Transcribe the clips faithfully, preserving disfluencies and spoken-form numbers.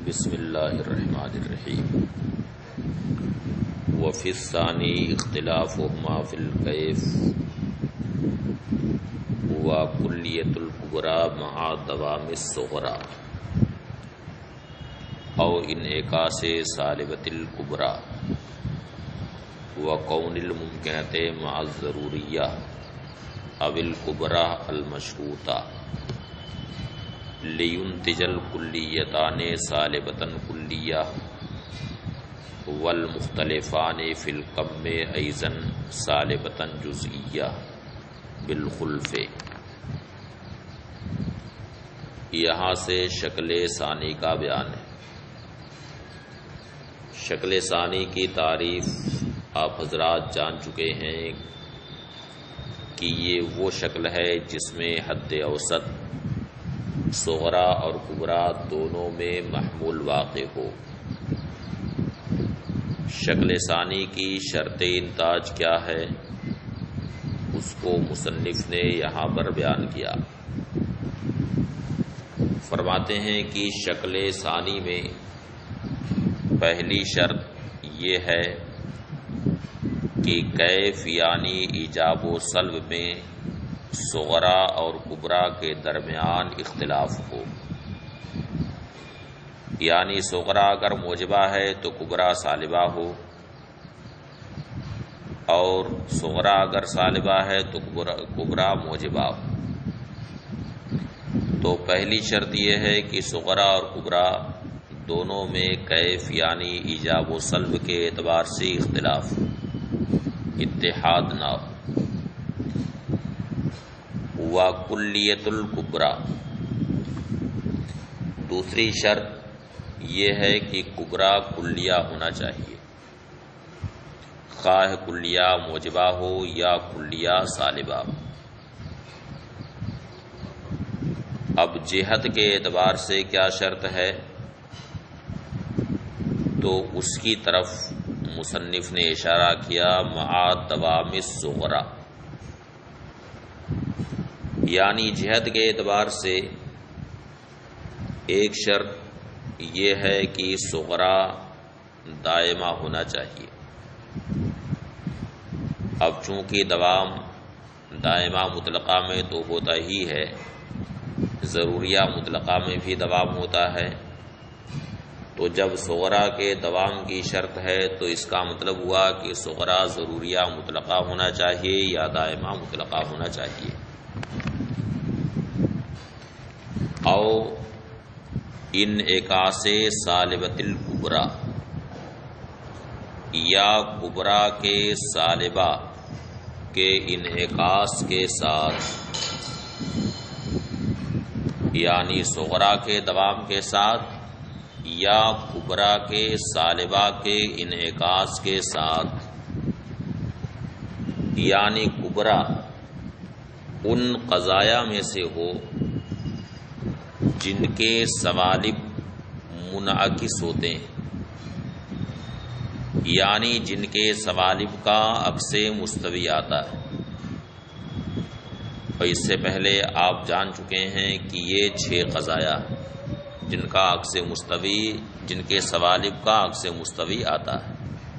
بسم اللہ الرحمن الرحیم وفی الثانی اختلافهما فی الکیف وکلیۃ الکبریٰ مع دوام الصغریٰ او انعکاس سالبۃ الکبریٰ وکون الممکنۃ مع الضروریہ او الکبریٰ المشروطہ لینتج الکلیتان سالبۃ کلیہ والمختلفان فی الکم ایضا سالبۃ جزئیہ بالخلف۔ یہاں سے شکل ثانی کا بیان ہے۔ شکل ثانی کی تعریف آپ حضرات جان چکے ہیں کہ یہ وہ شکل ہے جس میں حد اوسط صغریٰ اور کبریٰ دونوں میں محمول واقع ہو۔ شکل ثانی کی شرط انتاج کیا ہے اس کو مصنف نے یہاں پر بیان کیا۔ فرماتے ہیں کہ شکل ثانی میں پہلی شرط یہ ہے کہ کیف یعنی ایجاب و سلب میں صغریٰ اور کبریٰ کے درمیان اختلاف ہو، یعنی صغریٰ اگر موجبہ ہے تو کبریٰ سالبہ ہو، اور صغریٰ اگر سالبہ ہے تو کبریٰ موجبہ ہو۔ تو پہلی شرط یہ ہے کہ صغریٰ اور کبریٰ دونوں میں کیف یعنی ایجاب و سلب کے اعتبار سے اختلاف ہو، اتحاد نہ ہو۔ وکلیۃ الکبریٰ، دوسری شرط یہ ہے کہ کبریٰ کلیہ ہونا چاہیے، خواہ کلیہ موجبہ ہو یا کلیہ سالبہ ہو۔ اب جہت کے اعتبار سے کیا شرط ہے تو اس کی طرف مصنف نے اشارہ کیا مع دوام الصغریٰ، یعنی جہت کے اعتبار سے ایک شرط یہ ہے کہ صغریٰ دائمہ ہونا چاہیے۔ اب چونکہ دوام دائمہ مطلقہ میں تو ہوتا ہی ہے، ضروریہ مطلقہ میں بھی دوام ہوتا ہے، تو جب صغریٰ کے دوام کی شرط ہے تو اس کا مطلب ہوا کہ صغریٰ ضروریہ مطلقہ ہونا چاہیے یا دائمہ مطلقہ ہونا چاہیے۔ او انعکاس سالبۃ الکبریٰ، یا کبریٰ کے سالبہ کے انعکاس کے ساتھ، یعنی صغریٰ کے دوام کے ساتھ یا کبریٰ کے سالبہ کے انعکاس کے ساتھ، یعنی کبریٰ ان قضایا میں سے ہو جن کے سوالب منعکس ہوتے ہیں، یعنی جن کے سوالب کا عکس مستوی آتا ہے۔ اور اس سے پہلے آپ جان چکے ہیں کہ یہ چھ قضایا جن کا عکس مستوی جن کے سوالب کا عکس مستوی آتا ہے،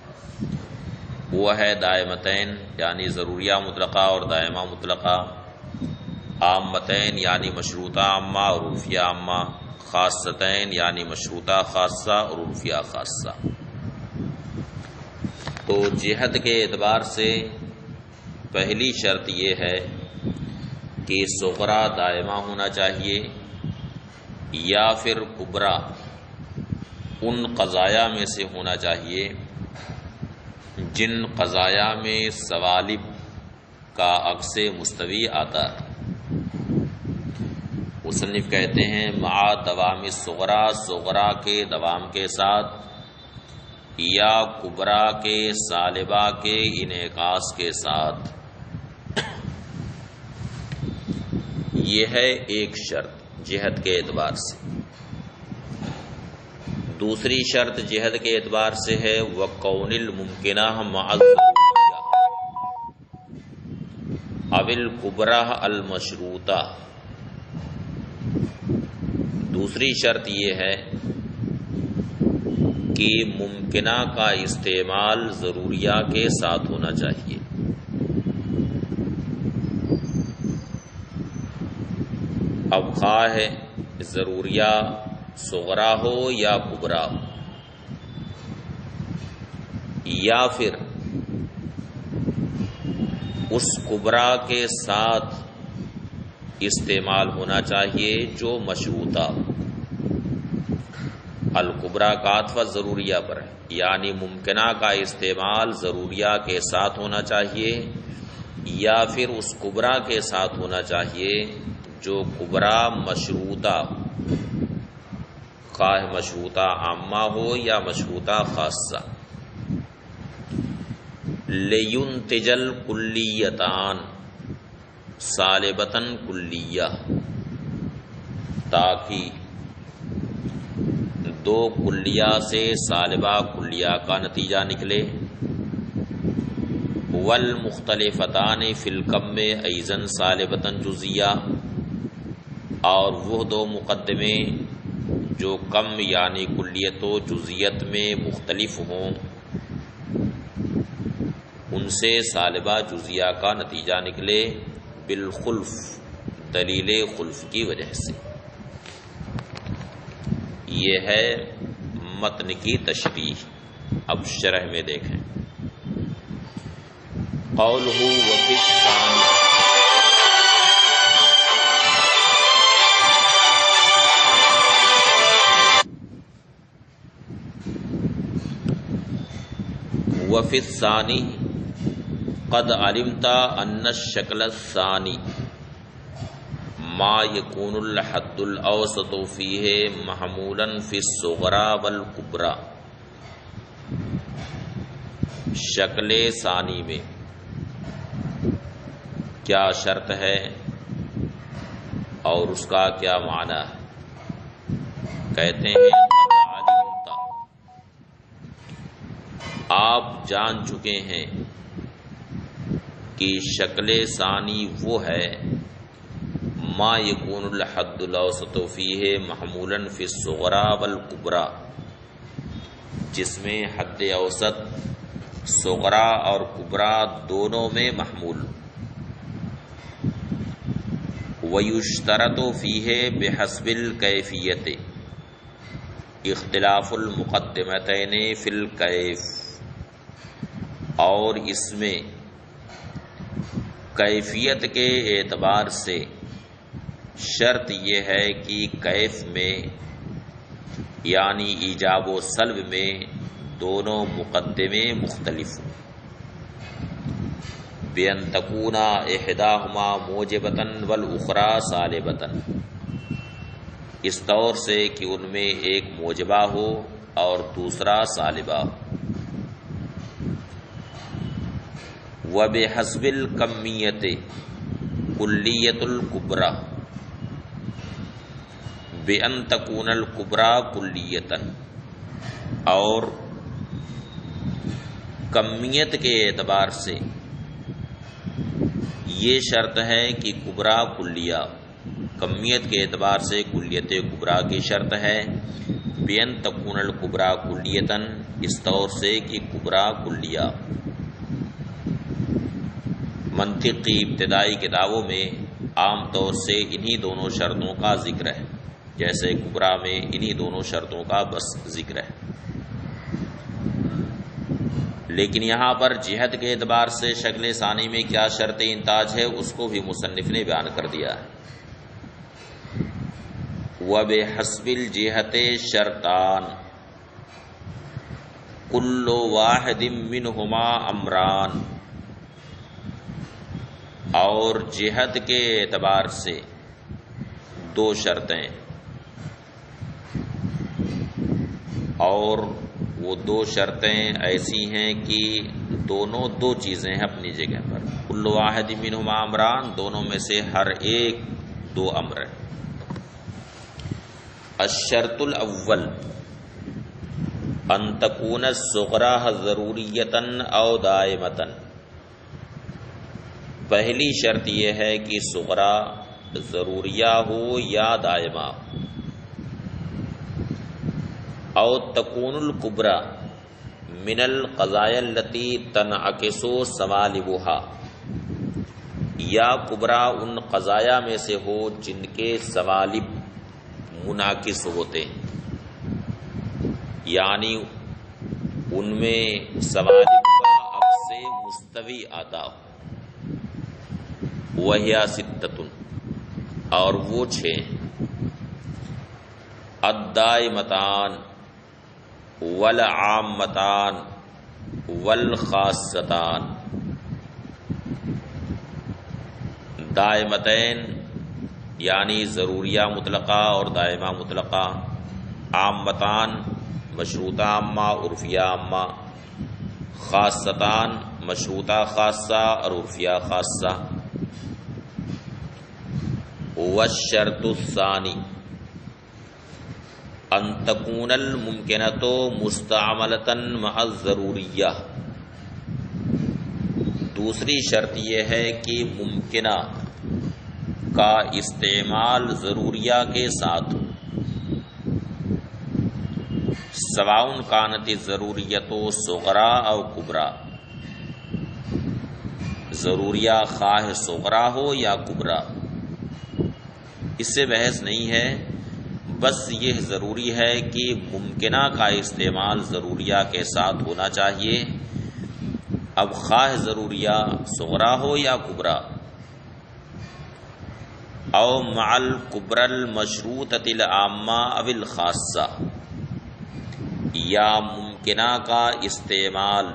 وہ ہے دائمتین یعنی ضروریہ مطلقہ اور دائمہ مطلقہ، عامتین یعنی مشروطہ عامہ اور عرفیہ عامہ، خاصتین یعنی مشروطہ خاصہ اور عرفیہ خاصہ۔ تو جہت کے اعتبار سے پہلی شرط یہ ہے کہ صغریٰ دائمہ ہونا چاہیے یا پھر کبریٰ ان قضایا میں سے ہونا چاہیے جن قضایا میں سوالب کا عکس مستوی آتا ہے۔ مصنف کہتے ہیں مع دوام الصغریٰ، صغریٰ کے دوام کے ساتھ یا کبریٰ کے سالبہ کے انعکاس کے ساتھ۔ یہ ہے ایک شرط جہت کے اعتبار سے۔ دوسری شرط جہت کے اعتبار سے ہے وکون الممکنہ مع الضروریہ او الکبریٰ المشروطہ۔ دوسری شرط یہ ہے کہ ممکنہ کا استعمال ضروریہ کے ساتھ ہونا چاہیے۔ اب خواہ ہے ضروریہ صغرا ہو یا کبرا ہو، یا پھر اس کبرا کے ساتھ استعمال ہونا چاہیے جو مشروطہ ہو۔ الکبرا کا عطف ضروریہ پر ہے، یعنی ممکنہ کا استعمال ضروریہ کے ساتھ ہونا چاہیے یا پھر اس کبرا کے ساتھ ہونا چاہیے جو کبرا مشروطہ ہو، خواہ مشروطہ عامہ ہو یا مشروطہ خاصہ۔ لِيُنْتِجَ الْكُلِّيَّتَانِ سالبتاً کلیہ، تاکہ دو کلیہ سے سالبہ کلیہ کا نتیجہ نکلے۔ والمختلفتان فی الکم ایضاً سالبتاً جزیہ، اور وہ دو مقدمے جو کم یعنی کلیت و جزیت میں مختلف ہوں، ان سے سالبہ جزیہ کا نتیجہ نکلے بالخلف، دلیل خلف کی وجہ سے۔ یہ ہے متن کی تشریح۔ اب شرح میں دیکھیں۔ قولہ وفی الثانی، وفی الثانی قد علمت ان الشکل الثانی ما یکون الحد الاوسط فیہ محمولا فی الصغرى والکبرى۔ شکل ثانی میں کیا شرط ہے اور اس کا کیا معنی ہے؟ کہتے ہیں قد علمت، آپ جان چکے ہیں کہ شکل ثانی وہ ہے ما یکون الحد الاوسط فیہ محمولا فی الصغرى والکبرى، جس میں حد اوسط صغرا اور کبرا دونوں میں محمول۔ وَيُشْتَرَطُ فِيهِ بِحَسْبِ الْكَيْفِيَّةِ اختلاف المقدمتین فی الکیف، اور اس میں کیفیت کے اعتبار سے شرط یہ ہے کہ کیف میں یعنی ایجاب و سلب میں دونوں مقدمے مختلف ہوں۔ بِأَن تَكُونَ إِحْدَاهُمَا مُوجِبَةً وَالْأُخْرَى صَالِبَةً، اس طور سے کہ ان میں ایک موجبہ ہو اور دوسرا سالبہ ہو۔ وَبِحَسْبِ الْكَمِّيَّةِ كُلِّيَّةُ الْكُبْرَى بِأَن تَكُونَ الْكُبْرَى كُلِّيَّةً، اور کمیت کے اعتبار سے یہ شرط ہے کہ کبرا کلیہ، کمیت کے اعتبار سے کلیت کبرا کی شرط ہے۔ بِأَن تَكُونَ الْكُبْرَى كُلِّيَّةً، اس طور سے کہ کبرا کلیہ۔ منطقی ابتدائی کتابوں میں عام طور سے انہی دونوں شرطوں کا ذکر ہے، جیسے کبرا میں انہی دونوں شرطوں کا بس ذکر ہے، لیکن یہاں پر جہت کے اعتبار سے شکل ثانی میں کیا شرط انتاج ہے اس کو بھی مصنف نے بیان کر دیا ہے۔ وَبِحَسْبِ الْجِهَةِ شَرْطَانِ كُلُّ وَاحِدٍ مِّنْهُمَا أَمْرَانِ، اور جہت کے اعتبار سے دو شرطیں، اور وہ دو شرطیں ایسی ہیں کہ دونوں دو چیزیں ہیں اپنی جگہ پر۔ کل واحد منہما امران، دونوں میں سے ہر ایک دو امر ہے۔ الشرط الاول ان تکون الصغرى ضروریۃ او دائمۃ، پہلی شرط یہ ہے کہ صغرا ضروریہ ہو یا دائمہ۔ او تکون الکبریٰ من القضایا التی تنعکس ثوالبها، یا کبریٰ ان قضایا میں سے ہو جن کے ثوالب منعکس ہوتے ہیں، یعنی ان میں ثوالب کا عکس مستوی آتا ہو۔ وَهِيَ سِتَّةٌ، اور وہ چھ، الدائمتان والعامتان والخاصتان۔ دائمتین یعنی ضروریہ مطلقہ اور دائمہ مطلقہ، عامتان مشروطہ عامہ عرفیہ عامہ، خاصتان مشروطہ خاصہ اور عرفیہ خاصہ۔ والشرط الثانی ان تکون الممکنۃ مستعملۃ مع الضروریہ، دوسری شرط یہ ہے کہ ممکنہ کا استعمال ضروریہ کے ساتھ ہو، سواء کانت الضروریۃ صغریٰ او کبریٰ، ضروریہ خواہ صغریٰ ہو یا کبریٰ، اس سے بحث نہیں ہے، بس یہ ضروری ہے کہ ممکنہ کا استعمال ضروریہ کے ساتھ ہونا چاہیے، اب خواہ ضروریہ صغریٰ ہو یا کبریٰ۔ او مع الکبریٰ المشروطۃ العامہ او الخاصہ، یا ممکنہ کا استعمال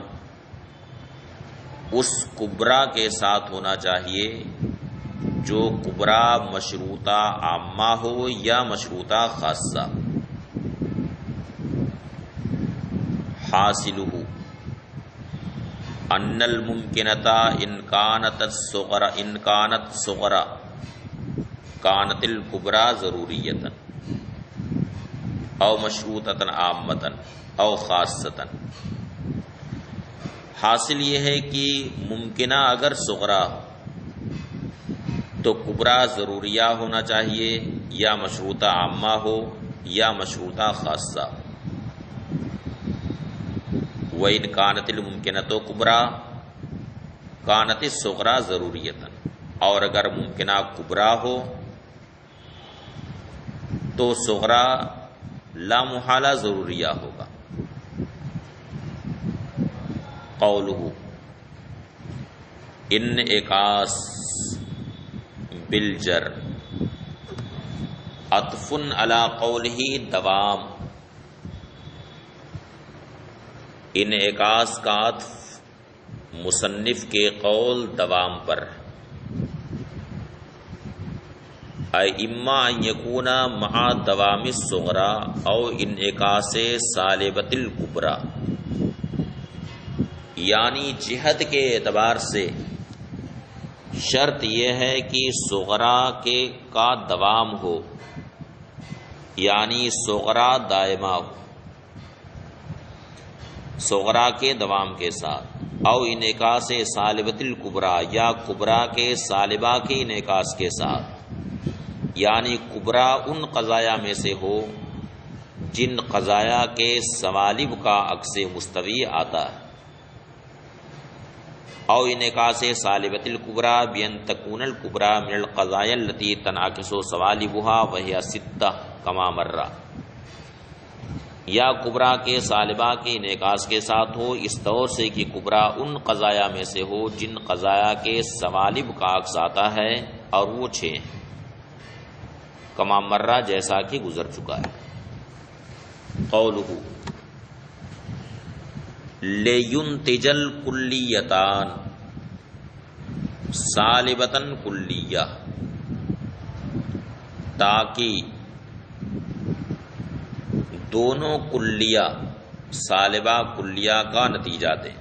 اس کبریٰ کے ساتھ ہونا چاہیے جو کبریٰ مشروطہ عامہ ہو یا مشروطہ خاصہ۔ حاصلہ ان الممکنۃ ان کانت الصغریٰ ان کانت صغریٰ کانت الکبریٰ ضروریۃ او مشروطۃ عامۃ او خاصۃ۔ حاصل یہ ہے کہ ممکنہ اگر صغریٰ تو کبریٰ ضروریہ ہونا چاہیے، یا مشروطہ عامہ ہو یا مشروطہ خاصہ۔ وَإِنْ كَانَتِ الْمُمْكِنَةُ كُبْرَىٰ كَانَتِ الصُّغْرَىٰ ضروریۃً، اور اگر ممکنہ کبریٰ ہو تو صغریٰ لا محالہ ضروریہ ہوگا۔ قولہ انعکاس بالجر عطف علی قولہ دوام، انعکاس کا عطف مصنف کے قول دوام پر، اے اما ان یکون مع دوام الصغریٰ او انعکاس سالبۃ الکبریٰ، یعنی جہت کے اعتبار سے شرط یہ ہے کہ صغریٰ کے کا دوام ہو، یعنی صغریٰ دائمہ ہو صغریٰ کے دوام کے ساتھ، او انعکاس سالبۃ الکبریٰ، یا کبریٰ کے سالبہ کے انعکاس کے ساتھ، یعنی کبریٰ ان قضایا میں سے ہو جن قضایا کے ثوالب کا عکس مستوی آتا ہے، او انعکاس سالبۃ الکبریٰ بین تکون الکبریٰ من القضایا التی تنعکس ثوالبها وهي ستہ کما مرہ، یا کبریٰ کے سالبہ کے انعکاس کے ساتھ ہو اس طور سے کہ کبریٰ ان قضایا میں سے ہو جن قضایا کے ثوالب کا عکس آتا ہے، اور وہ چھ ہیں، کما مرہ جیسا کہ گزر چکا ہے۔ قولہ لینتج الکلیتان سالبۃ کلیہ، تاکہ دونوں کلیہ سالبہ کلیہ کا نتیجہ دیں،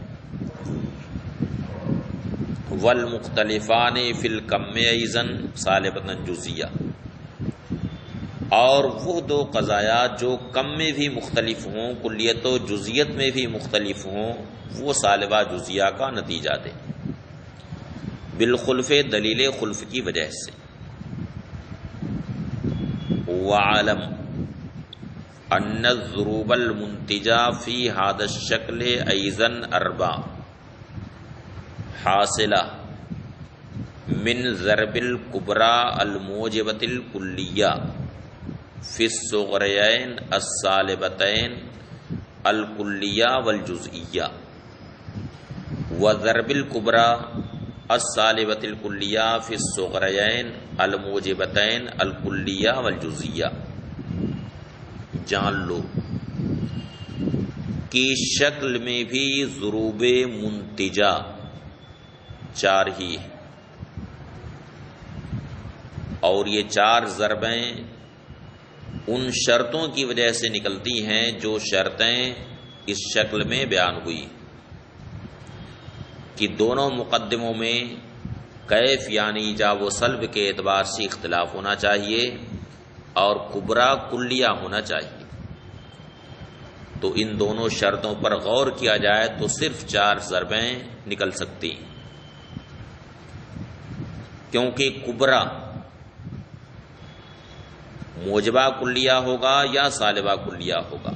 والمختلفان فی الکم ایضاً سالبۃ جزیہ، اور وہ دو قضایا جو کم میں بھی مختلف ہوں کلیت و جزیت میں بھی مختلف ہوں وہ سالبہ جزیہ کا نتیجہ دیں، بالخلف دلیل خلف کی وجہ سے۔ وعلم ان الضروب المنتجہ فی ھذا الشکل ایضا اربع حاصلہ من ضرب الکبریٰ الموجبۃ الکلیہ فی الصغریین السالبتین الکلیہ والجزئیہ وضرب الکبریٰ السالبۃ الکلیہ فی الصغریین الموجبتین الکلیہ والجزئیہ۔ جان لو کی شکل میں بھی ضروب منتجہ چار ہی ہے، اور یہ چار ضربیں ان شرطوں کی وجہ سے نکلتی ہیں جو شرطیں اس شکل میں بیان ہوئی کہ دونوں مقدموں میں کیف یعنی جاب و سلب کے اعتبار سے اختلاف ہونا چاہیے اور کبریٰ کلیہ ہونا چاہیے۔ تو ان دونوں شرطوں پر غور کیا جائے تو صرف چار ضربیں نکل سکتی ہیں، کیونکہ کبریٰ موجبہ کلیہ ہوگا یا سالبہ کلیہ ہوگا۔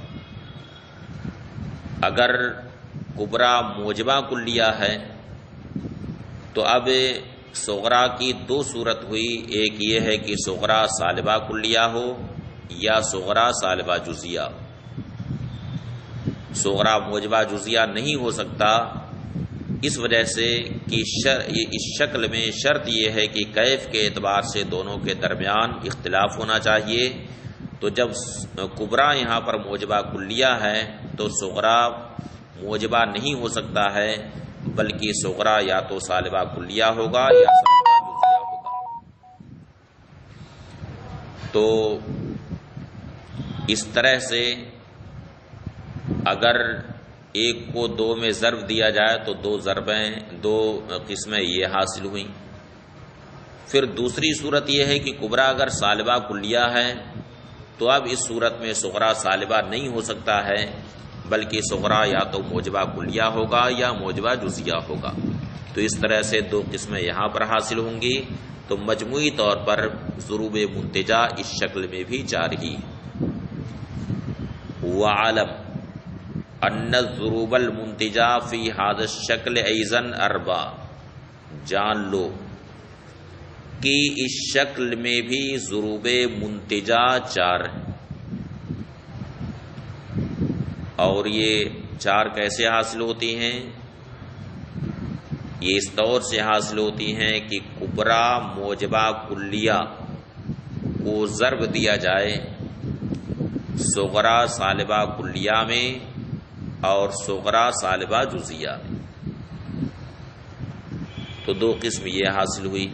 اگر کبریٰ موجبہ کلیہ ہے تو اب صغریٰ کی دو صورت ہوئی، ایک یہ ہے کہ صغریٰ سالبہ کلیہ ہو یا صغریٰ سالبہ جزیہ۔ صغریٰ موجبہ جزیہ نہیں ہو سکتا، اس وجہ سے کہ اس شکل میں شرط یہ ہے کہ کیف کے اعتبار سے دونوں کے درمیان اختلاف ہونا چاہیے۔ تو جب کبریٰ یہاں پر موجبہ کلیہ ہے تو صغریٰ موجبہ نہیں ہو سکتا ہے، بلکہ صغریٰ یا تو سالبہ کلیہ ہوگا یا سالبہ جزیہ ہوگا۔ تو اس طرح سے اگر ایک کو دو میں ضرب دیا جائے تو دو ضربیں دو قسمیں یہ حاصل ہوئیں۔ پھر دوسری صورت یہ ہے کہ کبریٰ اگر سالبہ کلیہ ہے تو اب اس صورت میں صغریٰ سالبہ نہیں ہو سکتا ہے، بلکہ صغریٰ یا تو موجبہ کلیہ ہوگا یا موجبہ جزیہ ہوگا۔ تو اس طرح سے دو قسمیں یہاں پر حاصل ہوں گی۔ تو مجموعی طور پر ضروب منتجہ اس شکل میں بھی چار ہی۔ وعلم ان الضروب المنتجہ فی ھذا الشکل ایضا اربع، جان لو کہ اس شکل میں بھی ضروب منتجہ چار ہیں، اور یہ چار کیسے حاصل ہوتی ہیں؟ یہ اس طور سے حاصل ہوتی ہیں کہ کبریٰ موجبہ کلیہ کو ضرب دیا جائے صغریٰ سالبہ کلیہ میں اور صغریٰ سالبہ جزیہ میں، تو دو قسم یہ حاصل ہوئی۔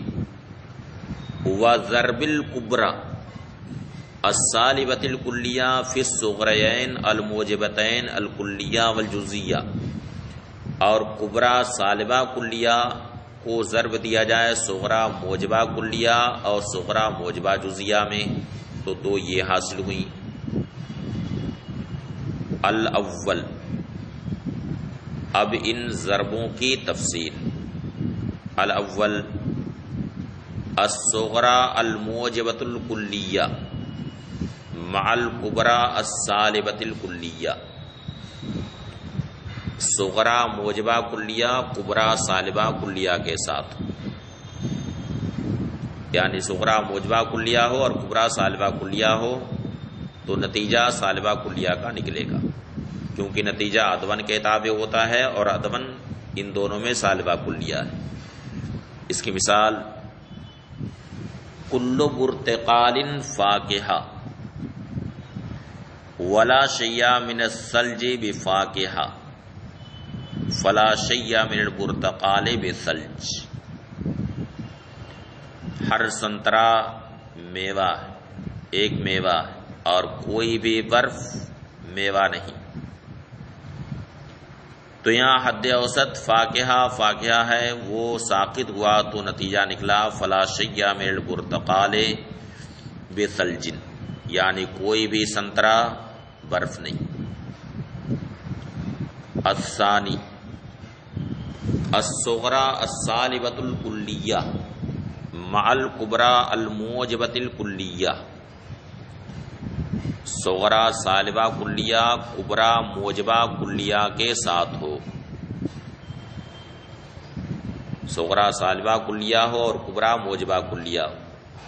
وضرب الکبریٰ السالبۃ الکلیہ فی الصغریین الموجبتین الکلیہ والجزیہ، اور کبریٰ سالبہ کلیہ کو ضرب دیا جائے صغریٰ موجبہ کلیہ اور صغریٰ موجبہ جزیہ میں، تو دو یہ حاصل ہوئی۔ الاول، اب ان ضربوں کی تفصیل۔ الاول الصغریٰ الموجبۃ الکلیہ مع الکبریٰ السالبۃ الکلیہ، صغریٰ موجبہ کلیہ کبریٰ سالبہ کلیہ کے ساتھ، یعنی صغریٰ موجبہ کلیہ ہو اور کبریٰ سالبہ کلیہ ہو تو نتیجہ سالبہ کلیہ کا نکلے گا، کیونکہ نتیجہ ادون کے تابع ہوتا ہے اور ادون ان دونوں میں سالبہ کلیہ ہے۔ اس کی مثال کل برتقال فاکہہ ولا شیء من الثلج بفاکہہ فلا شیء من البرتقال بثلج۔ ہر سنترا میوہ ایک میوہ اور کوئی بھی برف میوہ نہیں۔ تو یہاں حد اوسط فاکہہ فاکہہ ہے، وہ ساقط ہوا تو نتیجہ نکلا فلا شیء من البرتقال بثلج، یعنی کوئی بھی سنترا برف نہیں۔ الثانی الصغریٰ السالبۃ الکلیہ مع الکبریٰ الموجبۃ الکلیہ، صغرا سالبہ کلیہ کبرا موجبہ کلیہ کے ساتھ ہو، صغرا سالبہ کلیہ ہو اور کبرا موجبہ کلیہ ہو،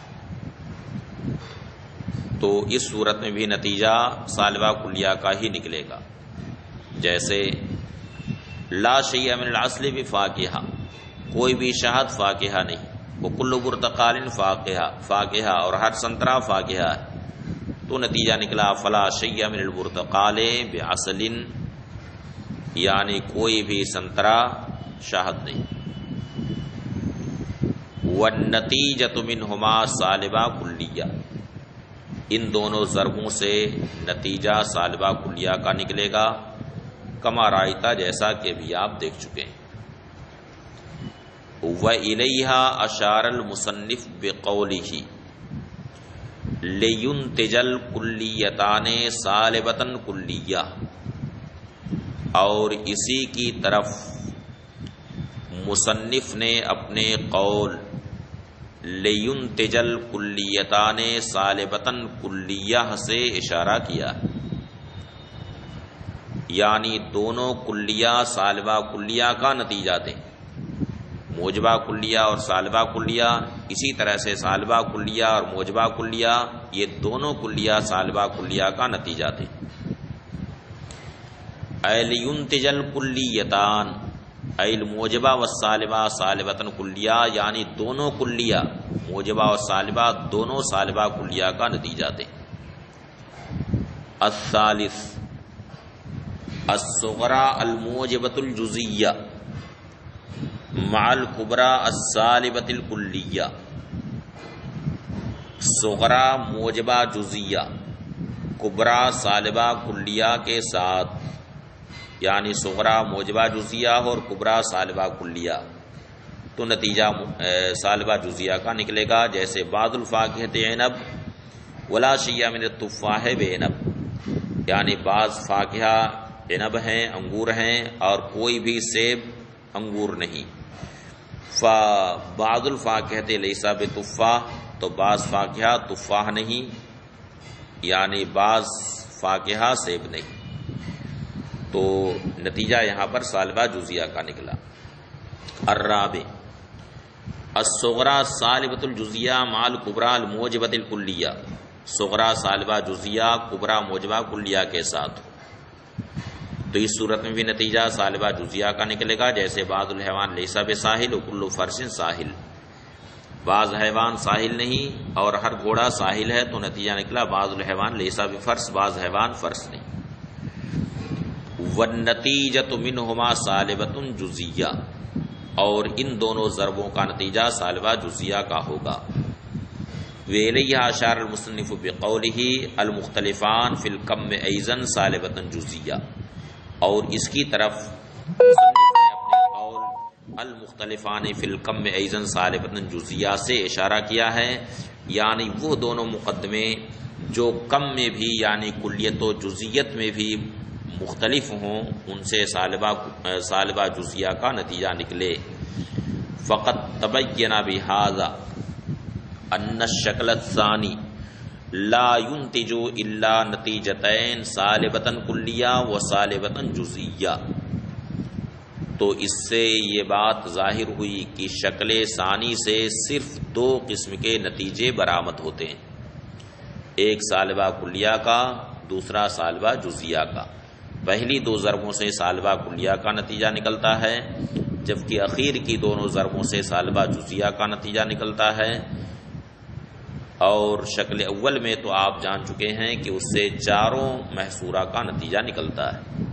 تو اس صورت میں بھی نتیجہ سالبہ کلیہ کا ہی نکلے گا. جیسے لا شیء من الاصل بفاکہہ، کوئی بھی شہد فاکہہ نہیں، وکل برتقال فاکہہ، فاکہہ اور ہر سنترا فاکہہ ہے، تو نتیجہ نکلا فلا شیء من البرتقال بعسل، یعنی کوئی بھی سنترا شہد نہیں. والنتیجۃ منہما سالبہ کلیہ، ان دونوں ضربوں سے نتیجہ سالبہ کلیہ کا نکلے گا، کما رائتا جیسا کہ بھی آپ دیکھ چکے ہیں. وَإِلَيْهَا أَشَارَ الْمُصَنِّفُ بِقَوْلِهِ لِيُنْتِجَ الْكُلِّيَّتَانِ سَالِبَةً كُلِّيَّةً، اور اسی کی طرف مصنف نے اپنے قول لِيُنْتِجَ الْكُلِّيَّتَانِ سَالِبَةً كُلِّيَّةً سے اشارہ کیا، یعنی دونوں کلیہ سالبہ کلیہ کا نتیجہ دیں، موجبہ کلیہ اور سالبہ کلیہ، اسی طرح سے سالبہ کلیہ اور موجبہ کلیہ، یہ دونوں کلیہ سالبہ کلیہ کا نتیجہ دیں. اَيْ لِيُنْتِجَ الْكُلِّيَّتَانِ اَيْ الْمُوجِبَةُ وَالسَّالِبَةُ صَالِبَةً کلیہ، یعنی دونوں کلیہ موجبہ اور سالبہ دونوں سالبہ کلیہ کا نتیجہ دیں. الثالث الصغرى الموجبة الجزیہ مع الکبرى السالبة الکلیہ، صغرا موجبہ جزیہ کبرا سالبہ کلیہ کے ساتھ، یعنی صغرا موجبہ جزیہ اور کبرا سالبہ کلیہ، تو نتیجہ سالبہ جزیہ کا نکلے گا. جیسے بعض الفاکہۃ عنب ولا شیء من التفاح بعنب، یعنی بعض فاکہہ عنب ہیں، انگور ہیں، اور کوئی بھی سیب انگور نہیں. فبعض الفاکہۃ لیس بتفاح، تو بعض فاکہہ تفاح نہیں، یعنی بعض فاکہہ سیب نہیں، تو نتیجہ یہاں پر سالبہ جزیہ کا نکلا. الرابع الصغرى سالبۃ الجزیہ مع الکبریٰ الموجبۃ الکلیہ، صغرا سالبہ جزیہ کبرا موجبہ کلیہ کے ساتھ، تو اس صورت میں بھی نتیجہ سالبہ جزیہ کا نکلے گا. جیسے بعض الحیوان لیس بساحل وکل فرس ساحل، بعض حیوان ساحل نہیں اور ہر گھوڑا ساحل ہے، تو نتیجہ نکلا بعض الحیوان لیس بفرس، بعض حیوان فرس نہیں. والنتیجۃ منہما صالبۃ جزیہ، اور ان دونوں ضربوں کا نتیجہ سالبہ جزیہ کا ہوگا. وَإِلَيْهَا أَشَارَ الْمُصَنِّفُ بِقَوْلِهِ الْمُخْتَلِفَانِ فِي الْكَمِّ أَيْضًا صَالِبَةً جُزِیَّةً، اور اس کی طرف مصنف نے اپنے قول المختلفان فی الکم ایضا صالبۃ جزیہ سے اشارہ کیا ہے، یعنی وہ دونوں مقدمے جو کم میں بھی یعنی کلیت و جزیت میں بھی مختلف ہوں، ان سے سالبہ سالبہ جزیہ کا نتیجہ نکلے. فقط تبین بہذا ان الشکل الثانی لا ينتج الا نتیجتین صالبۃ کلیہ و صالبۃ جزیہ، تو اس سے یہ بات ظاہر ہوئی کہ شکل ثانی سے صرف دو قسم کے نتیجے برآمد ہوتے ہیں، ایک سالبہ کلیہ کا، دوسرا سالبہ جزیہ کا. پہلی دو ضربوں سے سالبہ کلیہ کا نتیجہ نکلتا ہے، جبکہ اخیر کی دونوں ضربوں سے سالبہ جزیہ کا نتیجہ نکلتا ہے. اور شکل اول میں تو آپ جان چکے ہیں کہ اس سے چاروں محصورہ کا نتیجہ نکلتا ہے.